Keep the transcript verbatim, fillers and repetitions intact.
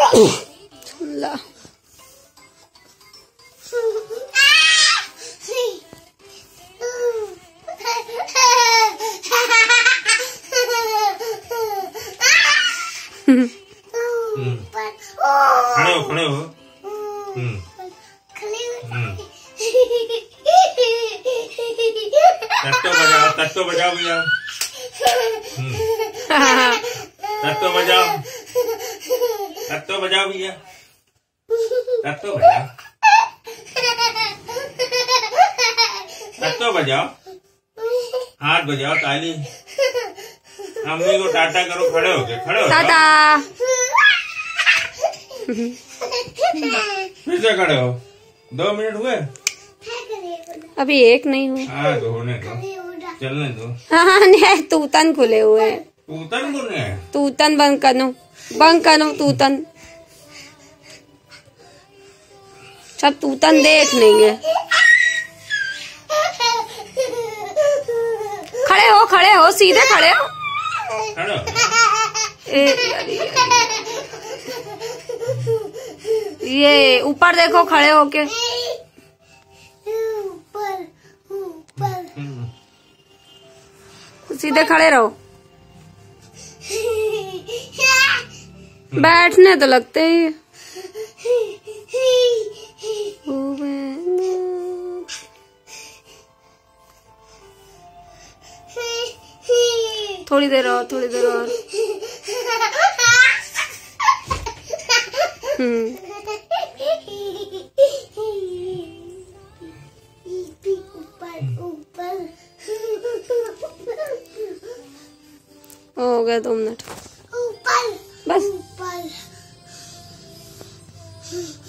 ला खड़े हो खड़े हो तत्तो बजाओ तत्तो बजाओ भैया तत्तो बजाओ तत्तो बजाओ भैया तत्तो बजाओ तत्तो बजाओ हाथ बजाओ ताली अम्मी को टाटा करो खड़े हो गए खड़े हो टाटा फिर से खड़े हो दो मिनट हुए अभी एक नहीं हुआ हाँ तो होने दो चलने दो हाँ नहीं तूतन खुले हुए हैं तूतन खुले हैं तूतन बंद करो बंद करो तूतन सब तूतन देख लेंगे खड़े हो खड़े हो सीधे खड़े हो खड़े हो ए, अरे, अरे। ये ऊपर देखो खड़े होके सीधे खड़े रहो बैठने तो लगते ही थोड़ी देर और थोड़ी देर और हम्म हो गया दो मिनट ऊपर बस ऊपर